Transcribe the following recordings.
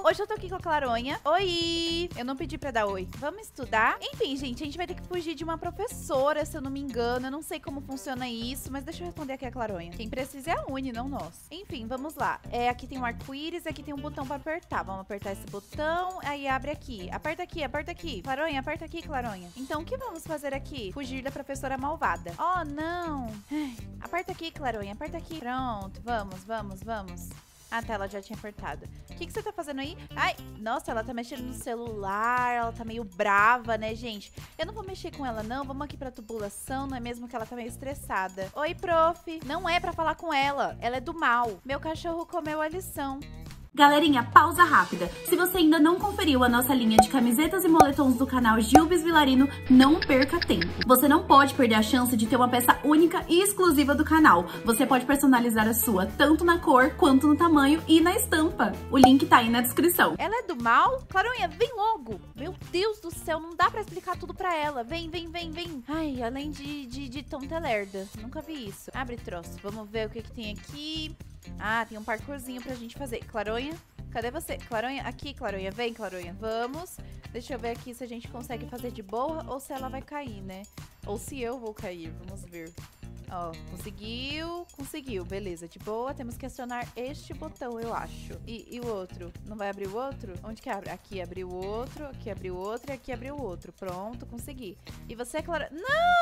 Hoje eu tô aqui com a Claronha. Oi! Eu não pedi pra dar oi. Vamos estudar? Enfim, gente, a gente vai ter que fugir de uma professora, se eu não me engano. Eu não sei como funciona isso, mas deixa eu responder aqui a Claronha. Quem precisa é a Uni, não nós. Enfim, vamos lá. Aqui tem um arco-íris, aqui tem um botão pra apertar. Vamos apertar esse botão, aí abre aqui. Aperta aqui, aperta aqui. Claronha, aperta aqui, Claronha. Então, o que vamos fazer aqui? Fugir da professora malvada. Oh, não! Aperta aqui, Claronha, aperta aqui. Pronto, vamos. Ah, tá, ela já tinha apertado. O que você tá fazendo aí? Ai, nossa, ela tá mexendo no celular, ela tá meio brava, né, gente? Eu não vou mexer com ela, não. Vamos aqui pra tubulação, não é mesmo que ela tá meio estressada? Oi, prof. Não é pra falar com ela. Ela é do mal. Meu cachorro comeu a lição. Galerinha, pausa rápida. Se você ainda não conferiu a nossa linha de camisetas e moletons do canal Gilbis Vilarino, não perca tempo. Você não pode perder a chance de ter uma peça única e exclusiva do canal. Você pode personalizar a sua, tanto na cor, quanto no tamanho e na estampa. O link tá aí na descrição. Ela é do mal? Claronha, vem logo. Meu Deus do céu, não dá pra explicar tudo pra ela. Vem. Ai, além de tonta lerda. Nunca vi isso. Abre troço. Vamos ver o que tem aqui. Ah, tem um parkourzinho pra gente fazer. Claronha, cadê você? Claronha, aqui, Claronha. Vem, Claronha. Vamos. Deixa eu ver aqui se a gente consegue fazer de boa ou se ela vai cair, né? Ou se eu vou cair. Vamos ver. Ó, conseguiu. Beleza, de boa. Temos que acionar este botão, eu acho. E o outro? Não vai abrir o outro? Onde que abre? Aqui abriu o outro, aqui abriu o outro e aqui abriu o outro. Pronto, consegui. E você, Clara...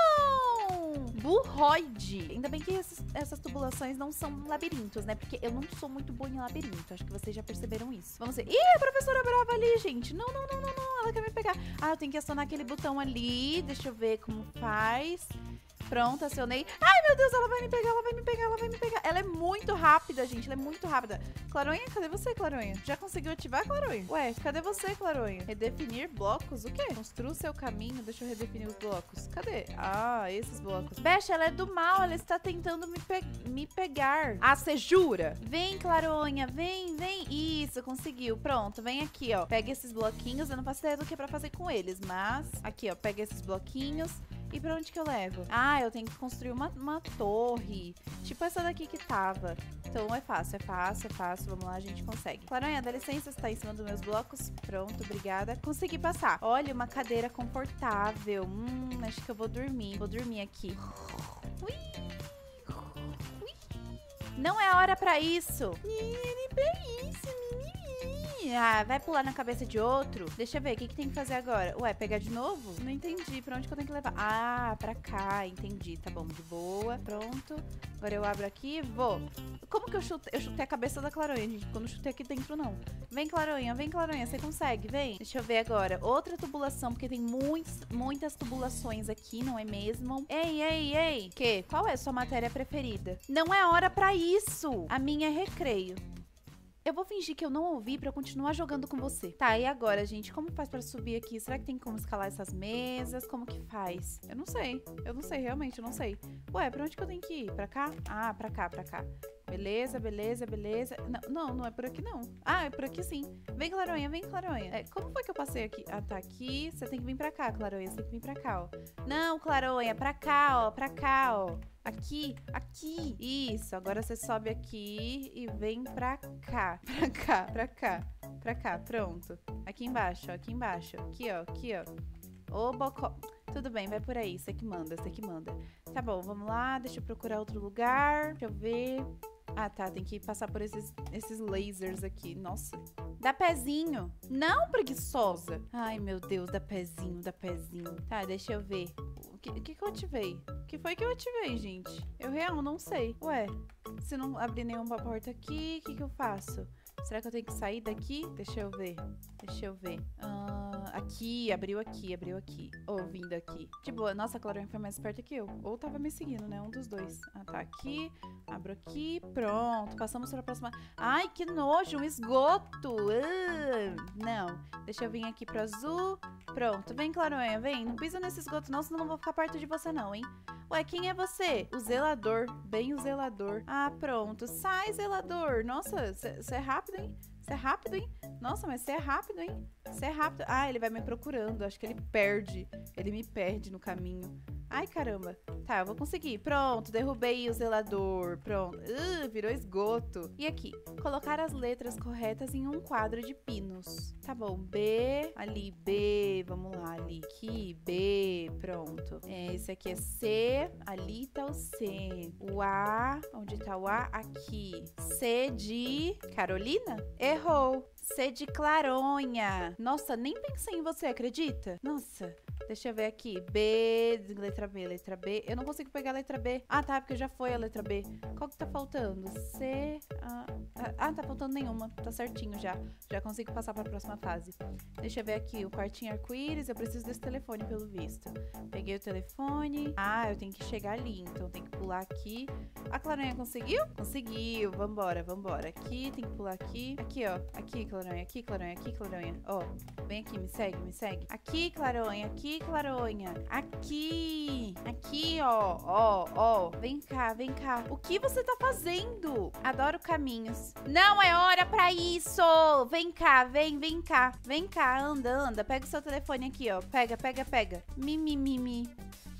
Não! Burroide! Ainda bem que essas tubulações não são labirintos, né? Porque eu não sou muito boa em labirinto. Acho que vocês já perceberam isso. Vamos ver. Ih, a professora brava ali, gente. Não. Ela quer me pegar. Ah, eu tenho que acionar aquele botão ali. Deixa eu ver como faz. Pronto, acionei. Ai, meu Deus, ela vai me pegar. Ela é muito rápida, gente. Ela é muito rápida. Claronha, cadê você, Claronha? Já conseguiu ativar, Claronha? Ué, cadê você, Claronha? Redefinir blocos? O quê? Construa o seu caminho. Deixa eu redefinir os blocos. Cadê? Ah, esses blocos. Bexa, ela é do mal. Ela está tentando me pegar. Ah, você jura? Vem, Claronha. Vem. Isso, conseguiu. Pronto, vem aqui, ó. Pega esses bloquinhos. Eu não faço ideia do que é pra fazer com eles, mas... Aqui, ó. Pega esses bloquinhos. E pra onde que eu levo? Ah, eu tenho que construir uma torre. Tipo essa daqui que tava. Então é fácil. Vamos lá, a gente consegue. Claronha, dá licença, você tá em cima dos meus blocos. Pronto, obrigada. Consegui passar. Olha, uma cadeira confortável. Acho que eu vou dormir. Vou dormir aqui. Ui. Não é hora pra isso. Ah, vai pular na cabeça de outro? Deixa eu ver, o que tem que fazer agora? Ué, pegar de novo? Não entendi, pra onde que eu tenho que levar? Ah, pra cá, entendi, tá bom, de boa, pronto. Agora eu abro aqui, vou. Como que eu chutei? Eu chutei a cabeça da Claronha, gente, porque eu não chutei aqui dentro, não. Vem, Claronha, você consegue, vem. Deixa eu ver agora, outra tubulação, porque tem muitas tubulações aqui, não é mesmo? Ei, qual é a sua matéria preferida? Não é hora pra isso! A minha é recreio. Eu vou fingir que eu não ouvi pra eu continuar jogando com você. Tá, e agora, gente? Como faz pra subir aqui? Será que tem como escalar essas mesas? Como que faz? Eu não sei, realmente, eu não sei. Ué, pra onde que eu tenho que ir? Pra cá? Ah, pra cá. Beleza. Não é por aqui, não. Ah, é por aqui sim. Vem, Claronha. Como foi que eu passei aqui? Ah, tá aqui. Você tem que vir pra cá, Claronha. Você tem que vir pra cá, ó. Não, Claronha, pra cá, ó. Aqui. Isso, agora você sobe aqui e vem pra cá. Pra cá, pronto. Aqui embaixo. Aqui, ó. Ô, bocó. Tudo bem, vai por aí. Você que manda. Tá bom, vamos lá. Deixa eu procurar outro lugar. Deixa eu ver. Ah, tá. Tem que passar por esses lasers aqui. Nossa. Dá pezinho. Não, preguiçosa. Ai, meu Deus. Dá pezinho. Tá, deixa eu ver. O que eu ativei? O que foi que eu ativei, gente? Eu real não sei. Ué, se não abrir nenhuma porta aqui, o que eu faço? Será que eu tenho que sair daqui? Deixa eu ver. Aqui, abriu aqui. Ou vindo aqui. De boa. Nossa, a Claronha foi mais esperta que eu. Ou tava me seguindo, né? Um dos dois. Ah, tá aqui. Abro aqui. Pronto. Passamos para a próxima. Ai, que nojo. Um esgoto. Não. Deixa eu vir aqui pro azul. Pronto. Vem, Claronha. Vem. Não pisa nesse esgoto não, senão eu não vou ficar perto de você não, hein? Ué, quem é você? O zelador. Bem o zelador. Ah, pronto. Sai, zelador. Nossa, você é rápido, hein? Nossa, mas você é rápido, hein? Ah, ele vai me procurando. Acho que ele me perde no caminho. Ai, caramba. Tá, eu vou conseguir. Pronto, derrubei o zelador. Pronto. Virou esgoto. E aqui, colocar as letras corretas em um quadro de pinos. Tá bom, B, ali, B, vamos lá, ali, aqui, B, pronto. Esse aqui é C, ali tá o C. O A, onde tá o A? Aqui. C de Carolina? Errou. C de Claronha. Nossa, nem pensei em você, acredita? Nossa, deixa eu ver aqui. B, letra B, letra B. Eu não consigo pegar a letra B. Ah, tá, porque já foi a letra B. Qual que tá faltando? C, tá faltando nenhuma. Tá certinho já. Já consigo passar para a próxima fase. Deixa eu ver aqui o quartinho arco-íris. Eu preciso desse telefone, pelo visto. Peguei o telefone. Ah, eu tenho que chegar ali, então tem que pular aqui. A Claronha conseguiu? Conseguiu. Vambora, vambora. Aqui, tem que pular aqui. Aqui, ó. Aqui, Claronha. Aqui, Claronha. Aqui, Claronha. Ó, vem aqui, me segue, me segue. Aqui, Claronha. Aqui, Claronha. Aqui. Aqui, ó. Ó, ó. Vem cá, vem cá. O que você tá fazendo? Adoro caminhos. Não é hora pra isso! Vem cá, vem cá. Vem cá, anda, anda. Pega o seu telefone aqui, ó. Pega, pega, pega. Mi.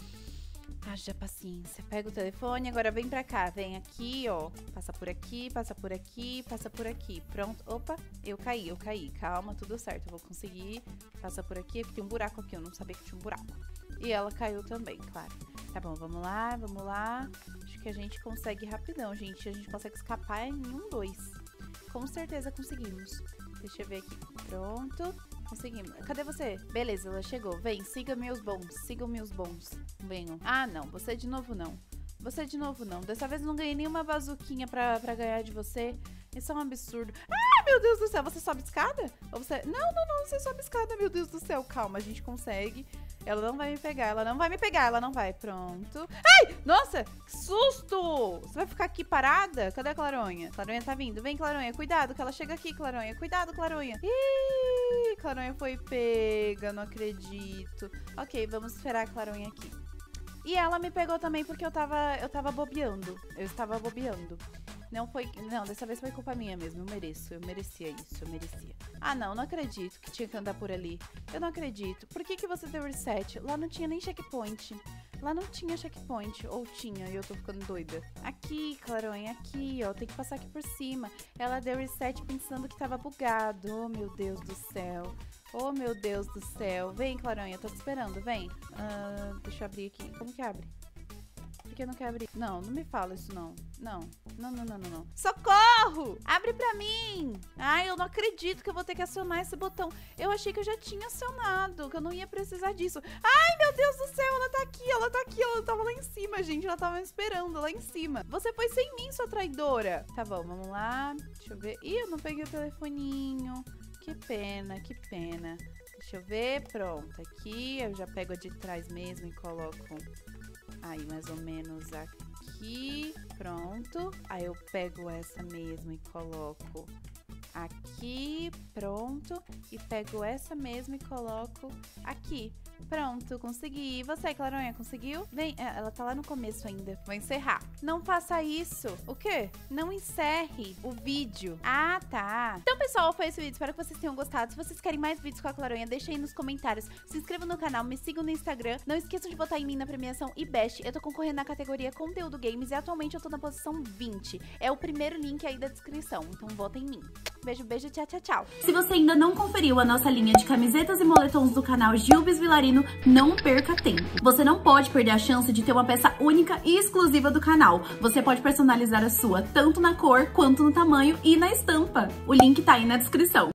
Haja paciência. Pega o telefone, agora vem pra cá. Vem aqui, ó. Passa por aqui, passa por aqui, passa por aqui. Pronto. Opa, eu caí. Calma, tudo certo. Eu vou conseguir. Passa por aqui. Aqui tem um buraco aqui. Eu não sabia que tinha um buraco. E ela caiu também, claro. Tá bom, vamos lá, vamos lá. Acho que a gente consegue rapidão, gente. A gente consegue escapar em 1, 2. Com certeza conseguimos. Deixa eu ver aqui. Pronto. Conseguimos. Cadê você? Beleza, ela chegou. Vem, siga-me os bons. Sigam-me os bons. Venham. Ah, não. Você de novo não. Você de novo não. Dessa vez eu não ganhei nenhuma bazuquinha pra ganhar de você. Isso é um absurdo. Ah, meu Deus do céu. Você sobe escada? Ou você... Não, você sobe escada. Meu Deus do céu. Calma, a gente consegue. Ela não vai me pegar. Ela não vai me pegar. Ela não vai. Pronto. Ai! Nossa! Que susto! Você vai ficar aqui parada? Cadê a Claronha? Claronha tá vindo. Vem, Claronha. Cuidado que ela chega aqui, Claronha. Cuidado, Claronha. Ih, Claronha foi pega. Não acredito. Ok, vamos esperar a Claronha aqui. E ela me pegou também porque eu tava bobeando. Eu estava bobeando. Não, dessa vez foi culpa minha mesmo. Eu merecia isso, eu merecia. Ah, não acredito que tinha que andar por ali. Eu não acredito. Por que você deu reset? Lá não tinha nem checkpoint. Lá não tinha checkpoint. Ou tinha, e eu tô ficando doida. Aqui, Claronha, aqui, ó. Tem que passar aqui por cima. Ela deu reset pensando que tava bugado. Oh, meu Deus do céu. Oh, meu Deus do céu. Vem, Claronha, tô te esperando, vem. Deixa eu abrir aqui. Como que abre? Por que não quer abrir? Não me fala isso, não. Não. Socorro! Abre pra mim! Ai, eu não acredito que eu vou ter que acionar esse botão. Eu achei que eu já tinha acionado, que eu não ia precisar disso. Ai, meu Deus do céu, ela tá aqui. Ela tava lá em cima, gente. Ela tava me esperando lá em cima. Você foi sem mim, sua traidora. Tá bom, vamos lá. Deixa eu ver. Ih, eu não peguei o telefoninho. Que pena, que pena. Deixa eu ver. Pronto, aqui eu já pego a de trás mesmo e coloco aí mais ou menos aqui. Pronto. Aí eu pego essa mesmo e coloco aqui. Pronto. E pego essa mesmo e coloco aqui. Pronto, consegui. E você, Claronha, conseguiu? Vem, ela tá lá no começo ainda. Vou encerrar. Não faça isso. O quê? Não encerre o vídeo. Ah, tá. Então, pessoal, foi esse vídeo. Espero que vocês tenham gostado. Se vocês querem mais vídeos com a Claronha, deixa aí nos comentários. Se inscrevam no canal, me sigam no Instagram. Não esqueçam de votar em mim na premiação IBEST. Eu tô concorrendo na categoria Conteúdo Games e atualmente eu tô na posição 20. É o primeiro link aí da descrição. Então, votem em mim. Beijo, beijo, tchau. Se você ainda não conferiu a nossa linha de camisetas e moletons do canal Gilbis Vilarino, não perca tempo. Você não pode perder a chance de ter uma peça única e exclusiva do canal. Você pode personalizar a sua tanto na cor, quanto no tamanho e na estampa. O link tá aí na descrição.